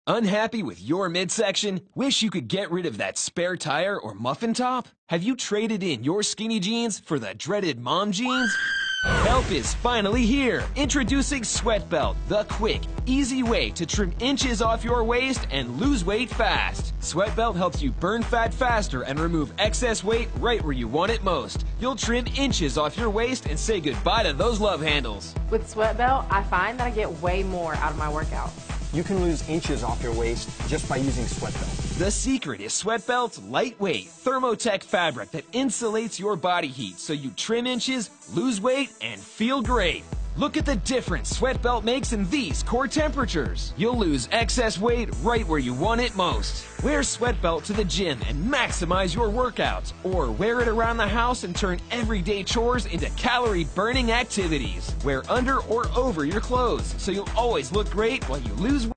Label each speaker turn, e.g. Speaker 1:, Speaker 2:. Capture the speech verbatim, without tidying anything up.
Speaker 1: Unhappy with your midsection? Wish you could get rid of that spare tire or muffin top? Have you traded in your skinny jeans for the dreaded mom jeans? Help is finally here! Introducing Sweat Belt, the quick, easy way to trim inches off your waist and lose weight fast. Sweat Belt helps you burn fat faster and remove excess weight right where you want it most. You'll trim inches off your waist and say goodbye to those love handles.
Speaker 2: With Sweat Belt, I find that I get way more out of my workouts.
Speaker 3: You can lose inches off your waist just by using Sweat Belt.
Speaker 1: The secret is Sweat Belt's lightweight Thermotech fabric that insulates your body heat so you trim inches, lose weight, and feel great. Look at the difference Sweat Belt makes in these core temperatures. You'll lose excess weight right where you want it most. Wear Sweat Belt to the gym and maximize your workouts, or wear it around the house and turn everyday chores into calorie-burning activities. Wear under or over your clothes so you'll always look great while you lose weight.